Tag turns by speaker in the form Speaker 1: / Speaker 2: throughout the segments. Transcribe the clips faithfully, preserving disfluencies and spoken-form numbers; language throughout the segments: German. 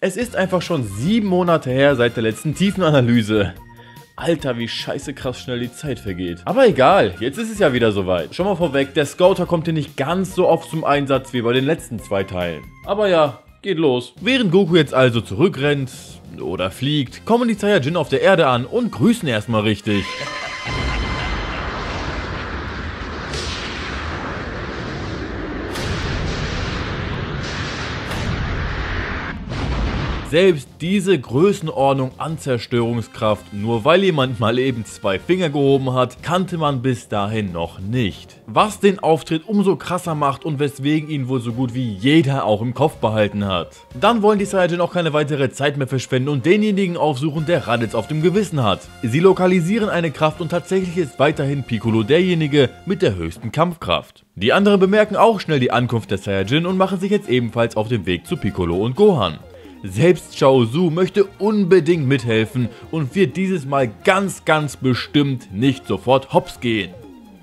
Speaker 1: Es ist einfach schon sieben Monate her seit der letzten Tiefenanalyse. Alter, wie scheiße krass schnell die Zeit vergeht. Aber egal, jetzt ist es ja wieder soweit. Schon mal vorweg, der Scouter kommt hier nicht ganz so oft zum Einsatz wie bei den letzten zwei Teilen. Aber ja, geht los. Während Goku jetzt also zurückrennt oder fliegt, kommen die Saiyajin auf der Erde an und grüßen erstmal richtig. Selbst diese Größenordnung an Zerstörungskraft, nur weil jemand mal eben zwei Finger gehoben hat, kannte man bis dahin noch nicht. Was den Auftritt umso krasser macht und weswegen ihn wohl so gut wie jeder auch im Kopf behalten hat. Dann wollen die Saiyajin auch keine weitere Zeit mehr verschwenden und denjenigen aufsuchen, der Raditz auf dem Gewissen hat. Sie lokalisieren eine Kraft und tatsächlich ist weiterhin Piccolo derjenige mit der höchsten Kampfkraft. Die anderen bemerken auch schnell die Ankunft der Saiyajin und machen sich jetzt ebenfalls auf den Weg zu Piccolo und Gohan. Selbst Chaozu möchte unbedingt mithelfen und wird dieses Mal ganz ganz bestimmt nicht sofort hops gehen.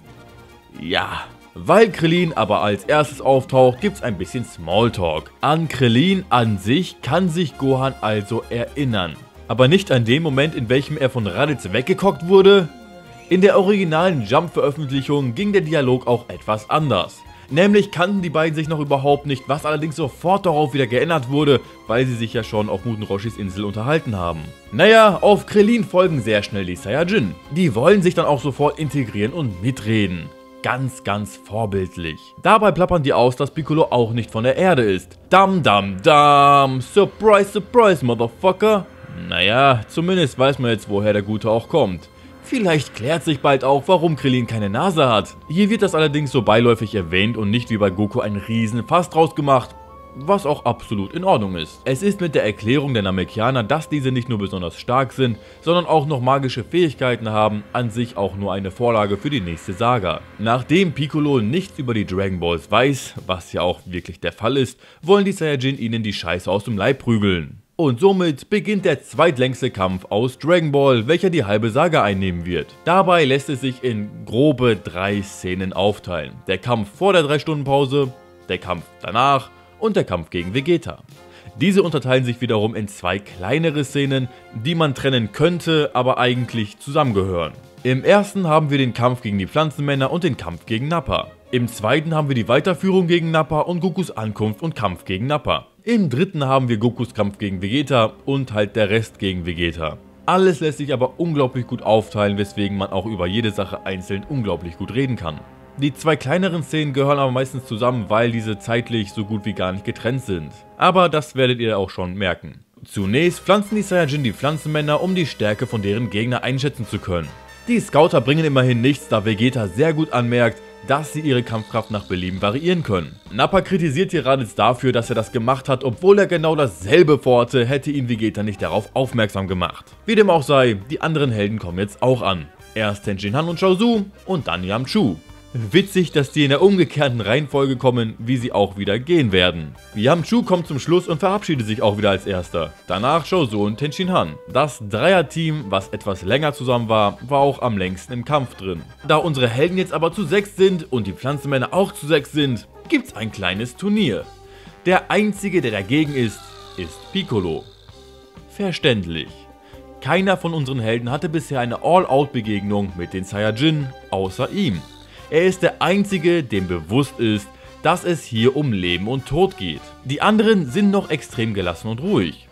Speaker 1: Ja, weil Krillin aber als erstes auftaucht, gibt's ein bisschen Smalltalk. An Krillin an sich kann sich Gohan also erinnern. Aber nicht an den Moment, in welchem er von Raditz weggekockt wurde. In der originalen Jump-Veröffentlichung ging der Dialog auch etwas anders. Nämlich kannten die beiden sich noch überhaupt nicht, was allerdings sofort darauf wieder geändert wurde, weil sie sich ja schon auf Muten Roshis Insel unterhalten haben. Naja, auf Krillin folgen sehr schnell die Saiyajin. Die wollen sich dann auch sofort integrieren und mitreden. Ganz, ganz vorbildlich. Dabei plappern die aus, dass Piccolo auch nicht von der Erde ist. Dam, dam, dam, surprise, surprise, motherfucker. Naja, zumindest weiß man jetzt, woher der Gute auch kommt. Vielleicht klärt sich bald auch, warum Krillin keine Nase hat. Hier wird das allerdings so beiläufig erwähnt und nicht wie bei Goku ein Riesenfass draus gemacht, was auch absolut in Ordnung ist. Es ist mit der Erklärung der Namekianer, dass diese nicht nur besonders stark sind, sondern auch noch magische Fähigkeiten haben, an sich auch nur eine Vorlage für die nächste Saga. Nachdem Piccolo nichts über die Dragon Balls weiß, was ja auch wirklich der Fall ist, wollen die Saiyajin ihnen die Scheiße aus dem Leib prügeln. Und somit beginnt der zweitlängste Kampf aus Dragon Ball, welcher die halbe Saga einnehmen wird. Dabei lässt es sich in grobe drei Szenen aufteilen. Der Kampf vor der drei Stunden Pause, der Kampf danach und der Kampf gegen Vegeta. Diese unterteilen sich wiederum in zwei kleinere Szenen, die man trennen könnte, aber eigentlich zusammengehören. Im ersten haben wir den Kampf gegen die Pflanzenmänner und den Kampf gegen Nappa. Im zweiten haben wir die Weiterführung gegen Nappa und Gokus Ankunft und Kampf gegen Nappa. Im dritten haben wir Gokus Kampf gegen Vegeta und halt der Rest gegen Vegeta. Alles lässt sich aber unglaublich gut aufteilen, weswegen man auch über jede Sache einzeln unglaublich gut reden kann. Die zwei kleineren Szenen gehören aber meistens zusammen, weil diese zeitlich so gut wie gar nicht getrennt sind. Aber das werdet ihr auch schon merken. Zunächst pflanzen die Saiyajin die Pflanzenmänner, um die Stärke von deren Gegner einschätzen zu können. Die Scouter bringen immerhin nichts, da Vegeta sehr gut anmerkt, dass sie ihre Kampfkraft nach Belieben variieren können. Nappa kritisiert hier Raditz dafür, dass er das gemacht hat, obwohl er genau dasselbe vorhatte, hätte ihn Vegeta nicht darauf aufmerksam gemacht. Wie dem auch sei, die anderen Helden kommen jetzt auch an. Erst Tenshinhan und Chaozu und dann Yamchu. Witzig, dass die in der umgekehrten Reihenfolge kommen, wie sie auch wieder gehen werden. Yamchu kommt zum Schluss und verabschiedet sich auch wieder als erster. Danach Chaozu und Tenshinhan. Das Dreierteam, was etwas länger zusammen war, war auch am längsten im Kampf drin. Da unsere Helden jetzt aber zu sechs sind und die Pflanzenmänner auch zu sechs sind, gibt's ein kleines Turnier. Der einzige, der dagegen ist, ist Piccolo. Verständlich. Keiner von unseren Helden hatte bisher eine All-Out-Begegnung mit den Saiyajin, außer ihm. Er ist der Einzige, dem bewusst ist, dass es hier um Leben und Tod geht. Die anderen sind noch extrem gelassen und ruhig.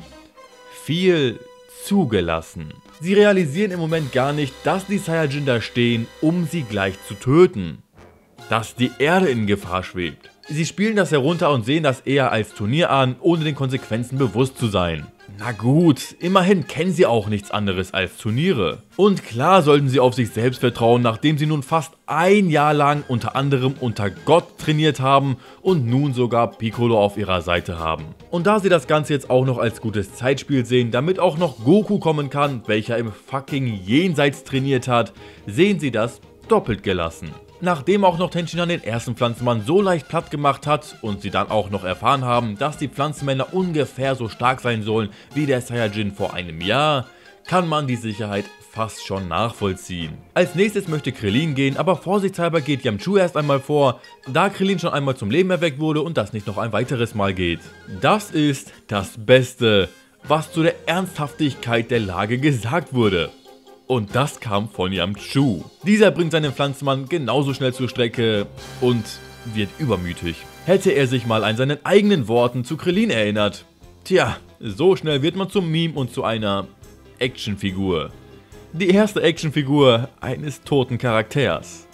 Speaker 1: Viel zugelassen. Sie realisieren im Moment gar nicht, dass die Saiyajin da stehen, um sie gleich zu töten. Dass die Erde in Gefahr schwebt. Sie spielen das herunter und sehen das eher als Turnier an, ohne den Konsequenzen bewusst zu sein. Na gut, immerhin kennen sie auch nichts anderes als Turniere. Und klar sollten sie auf sich selbst vertrauen, nachdem sie nun fast ein Jahr lang unter anderem unter Gott trainiert haben und nun sogar Piccolo auf ihrer Seite haben. Und da sie das Ganze jetzt auch noch als gutes Zeitspiel sehen, damit auch noch Goku kommen kann, welcher im fucking Jenseits trainiert hat, sehen sie das doppelt gelassen. Nachdem auch noch Tenshinhan den ersten Pflanzenmann so leicht platt gemacht hat und sie dann auch noch erfahren haben, dass die Pflanzenmänner ungefähr so stark sein sollen wie der Saiyajin vor einem Jahr, kann man die Sicherheit fast schon nachvollziehen. Als nächstes möchte Krillin gehen, aber vorsichtshalber geht Yamchu erst einmal vor, da Krillin schon einmal zum Leben erweckt wurde und das nicht noch ein weiteres Mal geht. Das ist das Beste, was zu der Ernsthaftigkeit der Lage gesagt wurde. Und das kam von Yamchu. Dieser bringt seinen Pflanzenmann genauso schnell zur Strecke und wird übermütig. Hätte er sich mal an seinen eigenen Worten zu Krillin erinnert. Tja, so schnell wird man zum Meme und zu einer Actionfigur. Die erste Actionfigur eines toten Charakters.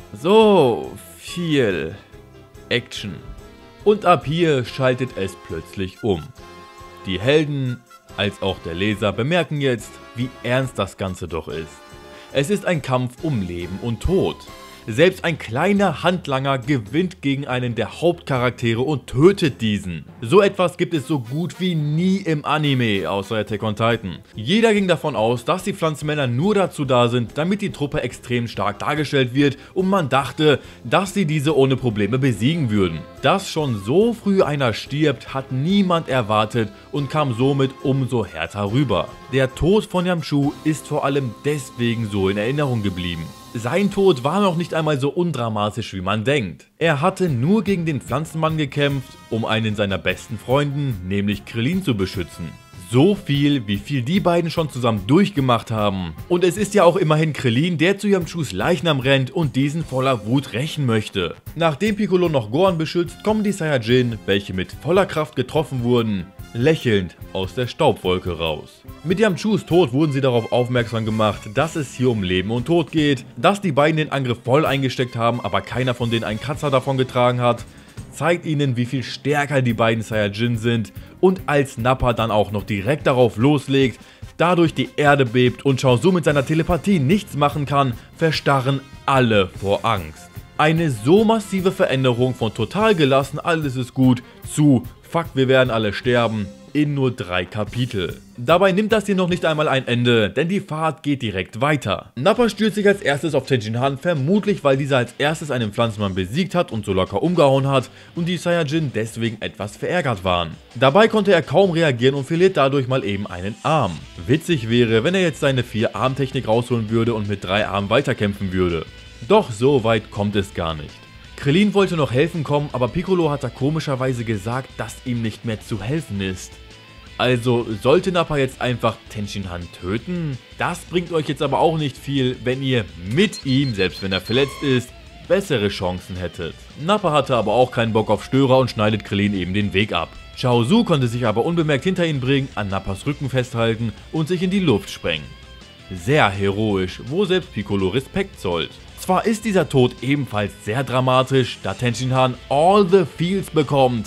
Speaker 1: So viel Action. Und ab hier schaltet es plötzlich um. Die Helden als auch der Leser bemerken jetzt, wie ernst das Ganze doch ist. Es ist ein Kampf um Leben und Tod. Selbst ein kleiner Handlanger gewinnt gegen einen der Hauptcharaktere und tötet diesen. So etwas gibt es so gut wie nie im Anime, außer Attack on Titan. Jeder ging davon aus, dass die Pflanzenmänner nur dazu da sind, damit die Truppe extrem stark dargestellt wird und man dachte, dass sie diese ohne Probleme besiegen würden. Dass schon so früh einer stirbt, hat niemand erwartet und kam somit umso härter rüber. Der Tod von Yamchu ist vor allem deswegen so in Erinnerung geblieben. Sein Tod war noch nicht einmal so undramatisch, wie man denkt. Er hatte nur gegen den Pflanzenmann gekämpft, um einen seiner besten Freunden, nämlich Krillin, zu beschützen. So viel, wie viel die beiden schon zusammen durchgemacht haben. Und es ist ja auch immerhin Krillin, der zu Yamchus Leichnam rennt und diesen voller Wut rächen möchte. Nachdem Piccolo noch Gohan beschützt, kommen die Saiyajin, welche mit voller Kraft getroffen wurden, lächelnd aus der Staubwolke raus. Mit Yamchus Tod wurden sie darauf aufmerksam gemacht, dass es hier um Leben und Tod geht, dass die beiden den Angriff voll eingesteckt haben, aber keiner von denen einen Kratzer davon getragen hat, zeigt ihnen, wie viel stärker die beiden Saiyajin sind und als Nappa dann auch noch direkt darauf loslegt, dadurch die Erde bebt und Chaozu mit seiner Telepathie nichts machen kann, verstarren alle vor Angst. Eine so massive Veränderung von total gelassen, alles ist gut, zu fuck, wir werden alle sterben, in nur drei Kapitel. Dabei nimmt das hier noch nicht einmal ein Ende, denn die Fahrt geht direkt weiter. Nappa stürzt sich als erstes auf Tenshinhan, vermutlich weil dieser als erstes einen Pflanzenmann besiegt hat und so locker umgehauen hat und die Saiyajin deswegen etwas verärgert waren. Dabei konnte er kaum reagieren und verliert dadurch mal eben einen Arm. Witzig wäre, wenn er jetzt seine vier Arm-Technik rausholen würde und mit drei Armen weiterkämpfen würde. Doch so weit kommt es gar nicht. Krillin wollte noch helfen kommen, aber Piccolo hat da komischerweise gesagt, dass ihm nicht mehr zu helfen ist. Also sollte Nappa jetzt einfach Tenshinhan töten? Das bringt euch jetzt aber auch nicht viel, wenn ihr mit ihm, selbst wenn er verletzt ist, bessere Chancen hättet. Nappa hatte aber auch keinen Bock auf Störer und schneidet Krillin eben den Weg ab. Chaozu konnte sich aber unbemerkt hinter ihn bringen, an Nappas Rücken festhalten und sich in die Luft sprengen. Sehr heroisch, wo selbst Piccolo Respekt zollt. Zwar ist dieser Tod ebenfalls sehr dramatisch, da Tenshinhan all the feels bekommt,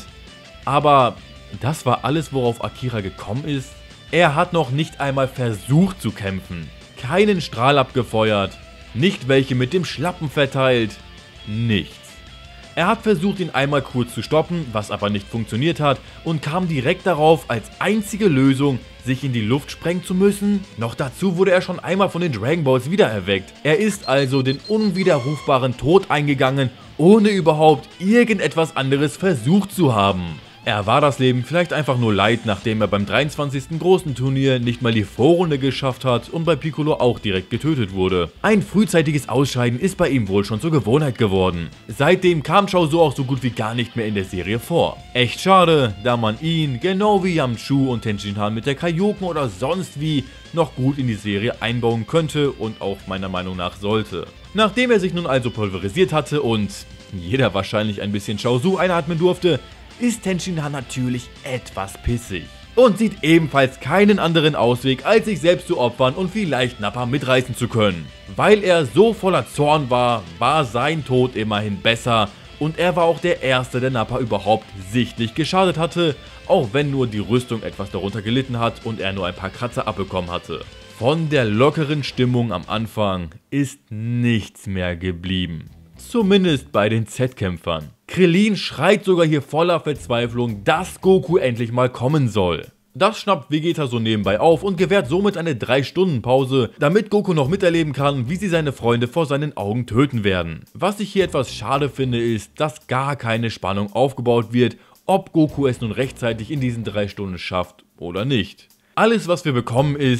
Speaker 1: aber das war alles, worauf Akira gekommen ist. Er hat noch nicht einmal versucht zu kämpfen, keinen Strahl abgefeuert, nicht welche mit dem Schlappen verteilt, nichts. Er hat versucht, ihn einmal kurz zu stoppen, was aber nicht funktioniert hat und kam direkt darauf, als einzige Lösung, sich in die Luft sprengen zu müssen. Noch dazu wurde er schon einmal von den Dragon Balls wiedererweckt. Er ist also den unwiderrufbaren Tod eingegangen, ohne überhaupt irgendetwas anderes versucht zu haben. Er war das Leben vielleicht einfach nur leid, nachdem er beim dreiundzwanzigsten großen Turnier nicht mal die Vorrunde geschafft hat und bei Piccolo auch direkt getötet wurde. Ein frühzeitiges Ausscheiden ist bei ihm wohl schon zur Gewohnheit geworden. Seitdem kam Chaozu auch so gut wie gar nicht mehr in der Serie vor. Echt schade, da man ihn, genau wie Yamchu und Tenshinhan mit der Kaioken oder sonst wie, noch gut in die Serie einbauen könnte und auch meiner Meinung nach sollte. Nachdem er sich nun also pulverisiert hatte und jeder wahrscheinlich ein bisschen Chaozu einatmen durfte, ist Tenshinhan natürlich etwas pissig und sieht ebenfalls keinen anderen Ausweg, als sich selbst zu opfern und vielleicht Nappa mitreißen zu können. Weil er so voller Zorn war, war sein Tod immerhin besser und er war auch der Erste, der Nappa überhaupt sichtlich geschadet hatte, auch wenn nur die Rüstung etwas darunter gelitten hat und er nur ein paar Kratzer abbekommen hatte. Von der lockeren Stimmung am Anfang ist nichts mehr geblieben. Zumindest bei den Z-Kämpfern. Krillin schreit sogar hier voller Verzweiflung, dass Goku endlich mal kommen soll. Das schnappt Vegeta so nebenbei auf und gewährt somit eine drei Stunden Pause, damit Goku noch miterleben kann, wie sie seine Freunde vor seinen Augen töten werden. Was ich hier etwas schade finde, ist, dass gar keine Spannung aufgebaut wird, ob Goku es nun rechtzeitig in diesen drei Stunden schafft oder nicht. Alles, was wir bekommen, ist: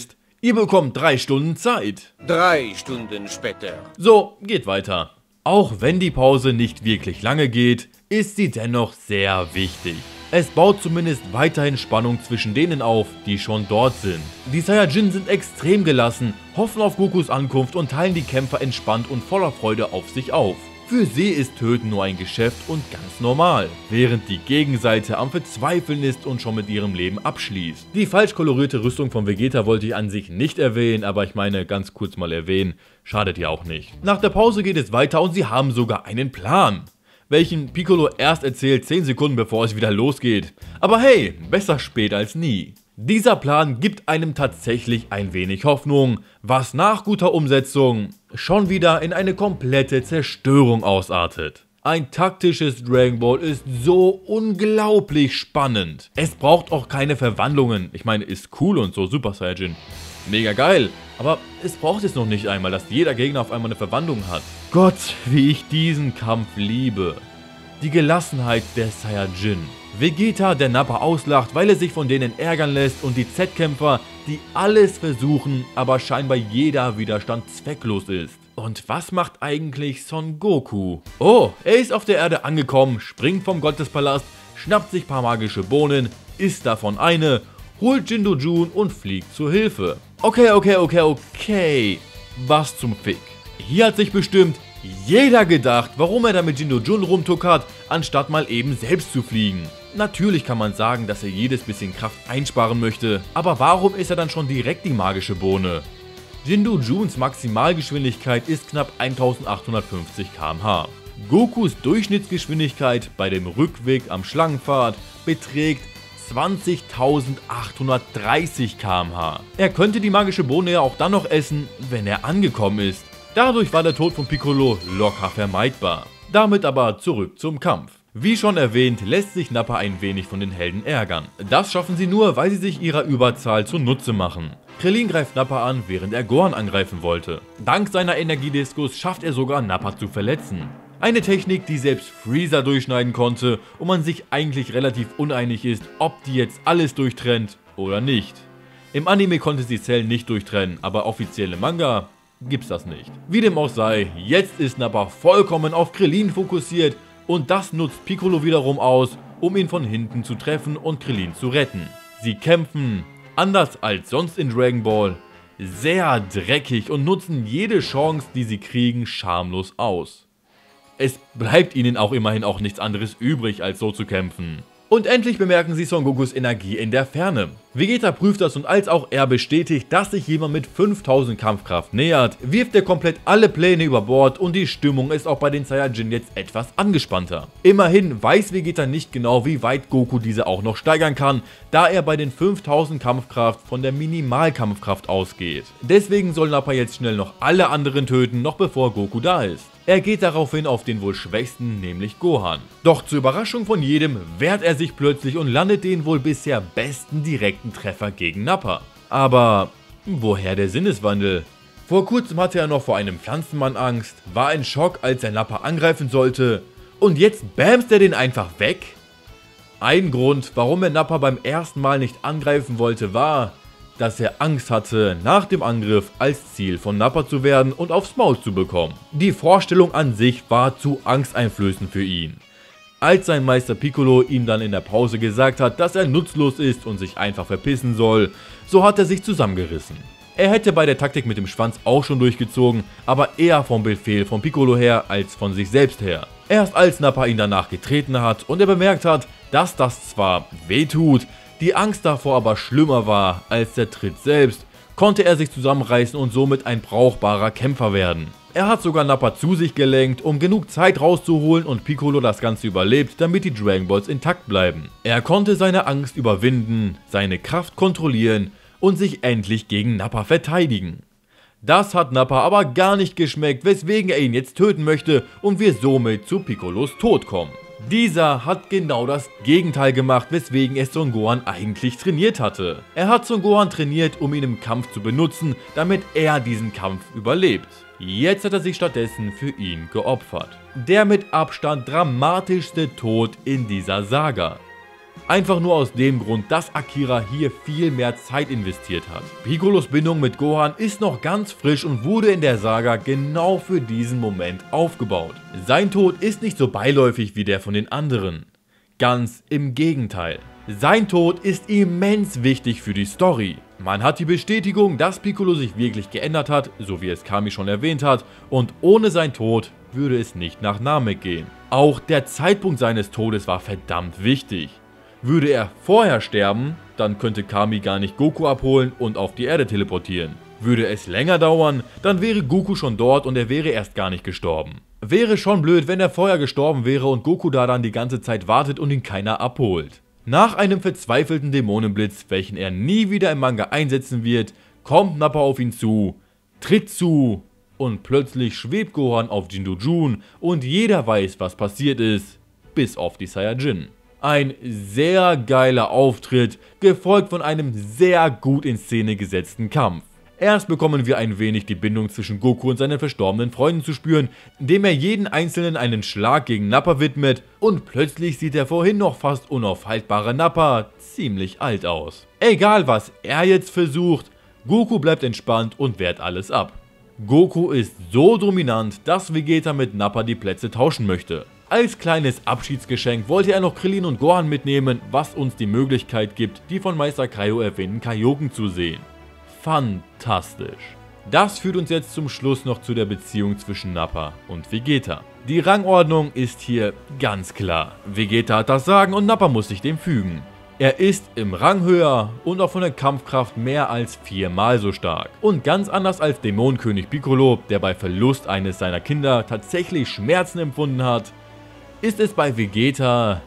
Speaker 1: Ihr bekommt drei Stunden Zeit.
Speaker 2: Drei Stunden später.
Speaker 1: So, geht weiter. Auch wenn die Pause nicht wirklich lange geht, ist sie dennoch sehr wichtig. Es baut zumindest weiterhin Spannung zwischen denen auf, die schon dort sind. Die Saiyajin sind extrem gelassen, hoffen auf Gokus Ankunft und teilen die Kämpfer entspannt und voller Freude auf sich auf. Für sie ist Töten nur ein Geschäft und ganz normal, während die Gegenseite am Verzweifeln ist und schon mit ihrem Leben abschließt. Die falsch kolorierte Rüstung von Vegeta wollte ich an sich nicht erwähnen, aber ich meine ganz kurz mal erwähnen, schadet ja auch nicht. Nach der Pause geht es weiter und sie haben sogar einen Plan, welchen Piccolo erst erzählt zehn Sekunden bevor es wieder losgeht. Aber hey, besser spät als nie. Dieser Plan gibt einem tatsächlich ein wenig Hoffnung, was nach guter Umsetzung schon wieder in eine komplette Zerstörung ausartet. Ein taktisches Dragon Ball ist so unglaublich spannend. Es braucht auch keine Verwandlungen. Ich meine, ist cool und so, Super Saiyajin. Mega geil. Aber es braucht es noch nicht einmal, dass jeder Gegner auf einmal eine Verwandlung hat. Gott, wie ich diesen Kampf liebe. Die Gelassenheit der Saiyajin. Vegeta, der Nappa auslacht, weil er sich von denen ärgern lässt, und die Z-Kämpfer, die alles versuchen, aber scheinbar jeder Widerstand zwecklos ist. Und was macht eigentlich Son Goku? Oh, er ist auf der Erde angekommen, springt vom Gottespalast, schnappt sich paar magische Bohnen, isst davon eine, holt Jindu-Jun und fliegt zur Hilfe. Okay, okay, okay, okay. Was zum Fick? Hier hat sich bestimmt jeder gedacht, warum er da mit Jindu-Jun rumtuckert, anstatt mal eben selbst zu fliegen. Natürlich kann man sagen, dass er jedes bisschen Kraft einsparen möchte, aber warum ist er dann schon direkt die magische Bohne? Jindu-Juns Maximalgeschwindigkeit ist knapp eintausendachthundertfünfzig Kilometer pro Stunde. Gokus Durchschnittsgeschwindigkeit bei dem Rückweg am Schlangenpfad beträgt zwanzigtausendachthundertdreißig Kilometer pro Stunde. Er könnte die magische Bohne ja auch dann noch essen, wenn er angekommen ist. Dadurch war der Tod von Piccolo locker vermeidbar. Damit aber zurück zum Kampf. Wie schon erwähnt, lässt sich Nappa ein wenig von den Helden ärgern. Das schaffen sie nur, weil sie sich ihrer Überzahl zunutze machen. Krillin greift Nappa an, während er Gohan angreifen wollte. Dank seiner Energiediskus schafft er sogar, Nappa zu verletzen. Eine Technik, die selbst Freezer durchschneiden konnte und man sich eigentlich relativ uneinig ist, ob die jetzt alles durchtrennt oder nicht. Im Anime konnte sie Cell nicht durchtrennen, aber offiziell im Manga gibt's das nicht. Wie dem auch sei, jetzt ist Nappa vollkommen auf Krillin fokussiert und das nutzt Piccolo wiederum aus, um ihn von hinten zu treffen und Krillin zu retten. Sie kämpfen, anders als sonst in Dragon Ball, sehr dreckig und nutzen jede Chance, die sie kriegen, schamlos aus. Es bleibt ihnen auch immerhin auch nichts anderes übrig, als so zu kämpfen. Und endlich bemerken sie Son Gokus Energie in der Ferne. Vegeta prüft das und als auch er bestätigt, dass sich jemand mit fünftausend Kampfkraft nähert, wirft er komplett alle Pläne über Bord und die Stimmung ist auch bei den Saiyajin jetzt etwas angespannter. Immerhin weiß Vegeta nicht genau, wie weit Goku diese auch noch steigern kann, da er bei den fünftausend Kampfkraft von der Minimalkampfkraft ausgeht. Deswegen soll Nappa jetzt schnell noch alle anderen töten, noch bevor Goku da ist. Er geht daraufhin auf den wohl schwächsten, nämlich Gohan. Doch zur Überraschung von jedem wehrt er sich plötzlich und landet den wohl bisher besten direkten Treffer gegen Nappa. Aber woher der Sinneswandel? Vor kurzem hatte er noch vor einem Pflanzenmann Angst, war in Schock, als er Nappa angreifen sollte und jetzt bämst er den einfach weg? Ein Grund, warum er Nappa beim ersten Mal nicht angreifen wollte, war, dass er Angst hatte, nach dem Angriff als Ziel von Nappa zu werden und aufs Maul zu bekommen. Die Vorstellung an sich war zu angsteinflößend für ihn. Als sein Meister Piccolo ihm dann in der Pause gesagt hat, dass er nutzlos ist und sich einfach verpissen soll, so hat er sich zusammengerissen. Er hätte bei der Taktik mit dem Schwanz auch schon durchgezogen, aber eher vom Befehl von Piccolo her als von sich selbst her. Erst als Nappa ihn danach getreten hat und er bemerkt hat, dass das zwar wehtut, die Angst davor aber schlimmer war als der Tritt selbst, konnte er sich zusammenreißen und somit ein brauchbarer Kämpfer werden. Er hat sogar Nappa zu sich gelenkt, um genug Zeit rauszuholen und Piccolo das Ganze überlebt, damit die Dragon Balls intakt bleiben. Er konnte seine Angst überwinden, seine Kraft kontrollieren und sich endlich gegen Nappa verteidigen. Das hat Nappa aber gar nicht geschmeckt, weswegen er ihn jetzt töten möchte und wir somit zu Piccolos Tod kommen. Dieser hat genau das Gegenteil gemacht, weswegen er Son Gohan eigentlich trainiert hatte. Er hat Son Gohan trainiert, um ihn im Kampf zu benutzen, damit er diesen Kampf überlebt. Jetzt hat er sich stattdessen für ihn geopfert. Der mit Abstand dramatischste Tod in dieser Saga. Einfach nur aus dem Grund, dass Akira hier viel mehr Zeit investiert hat. Piccolos Bindung mit Gohan ist noch ganz frisch und wurde in der Saga genau für diesen Moment aufgebaut. Sein Tod ist nicht so beiläufig wie der von den anderen. Ganz im Gegenteil. Sein Tod ist immens wichtig für die Story. Man hat die Bestätigung, dass Piccolo sich wirklich geändert hat, so wie es Kami schon erwähnt hat, und ohne sein Tod würde es nicht nach Namek gehen. Auch der Zeitpunkt seines Todes war verdammt wichtig. Würde er vorher sterben, dann könnte Kami gar nicht Goku abholen und auf die Erde teleportieren. Würde es länger dauern, dann wäre Goku schon dort und er wäre erst gar nicht gestorben. Wäre schon blöd, wenn er vorher gestorben wäre und Goku da dann die ganze Zeit wartet und ihn keiner abholt. Nach einem verzweifelten Dämonenblitz, welchen er nie wieder im Manga einsetzen wird, kommt Nappa auf ihn zu, tritt zu und plötzlich schwebt Gohan auf Jinchuriki und jeder weiß, was passiert ist, bis auf die Saiyajin. Ein sehr geiler Auftritt, gefolgt von einem sehr gut in Szene gesetzten Kampf. Erst bekommen wir ein wenig die Bindung zwischen Goku und seinen verstorbenen Freunden zu spüren, indem er jeden Einzelnen einen Schlag gegen Nappa widmet und plötzlich sieht der vorhin noch fast unaufhaltbare Nappa ziemlich alt aus. Egal was er jetzt versucht, Goku bleibt entspannt und wehrt alles ab. Goku ist so dominant, dass Vegeta mit Nappa die Plätze tauschen möchte. Als kleines Abschiedsgeschenk wollte er noch Krillin und Gohan mitnehmen, was uns die Möglichkeit gibt, die von Meister Kaio erwähnten Kaioken zu sehen. Fantastisch. Das führt uns jetzt zum Schluss noch zu der Beziehung zwischen Nappa und Vegeta. Die Rangordnung ist hier ganz klar. Vegeta hat das Sagen und Nappa muss sich dem fügen. Er ist im Rang höher und auch von der Kampfkraft mehr als viermal so stark. Und ganz anders als Dämonenkönig Piccolo, der bei Verlust eines seiner Kinder tatsächlich Schmerzen empfunden hat, ist es bei Vegeta,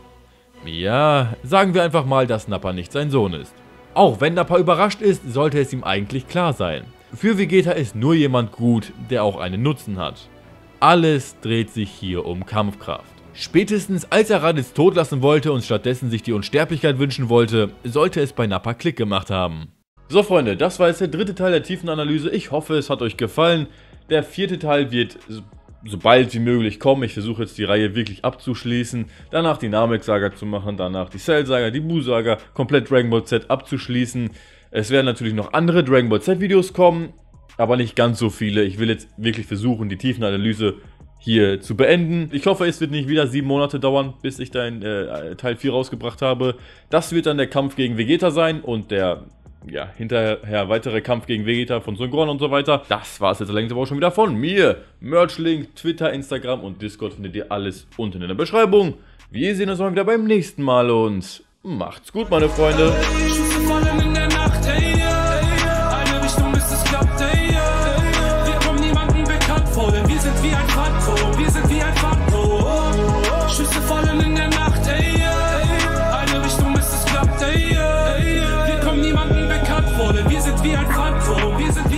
Speaker 1: ja, sagen wir einfach mal, dass Nappa nicht sein Sohn ist. Auch wenn Nappa überrascht ist, sollte es ihm eigentlich klar sein. Für Vegeta ist nur jemand gut, der auch einen Nutzen hat. Alles dreht sich hier um Kampfkraft. Spätestens als er Raditz tot lassen wollte und stattdessen sich die Unsterblichkeit wünschen wollte, sollte es bei Nappa Klick gemacht haben. So Freunde, das war jetzt der dritte Teil der Tiefenanalyse. Ich hoffe, es hat euch gefallen. Der vierte Teil wird so bald wie möglich kommen. Ich versuche jetzt die Reihe wirklich abzuschließen, danach die Namek-Saga zu machen, danach die Cell-Saga, die Buu-Saga, komplett Dragon Ball Z abzuschließen. Es werden natürlich noch andere Dragon Ball Z-Videos kommen, aber nicht ganz so viele. Ich will jetzt wirklich versuchen, die Tiefenanalyse hier zu beenden. Ich hoffe, es wird nicht wieder sieben Monate dauern, bis ich dann äh, Teil vier rausgebracht habe. Das wird dann der Kampf gegen Vegeta sein und der ja, hinterher weitere Kampf gegen Vegeta von Son Gohan und so weiter. Das war es jetzt allerdings aber auch schon wieder von mir. Merch-Link, Twitter, Instagram und Discord findet ihr alles unten in der Beschreibung. Wir sehen uns mal wieder beim nächsten Mal und macht's gut, meine Freunde.
Speaker 3: Wir sind wie ein Phantom, wir sind wie ein Phantom. Schüsse fallen in der Nacht, ey, eine Richtung bis es klappt, ey. Wir kommen niemandem bekannt vor, denn wir sind wie ein Phantom, wir sind wie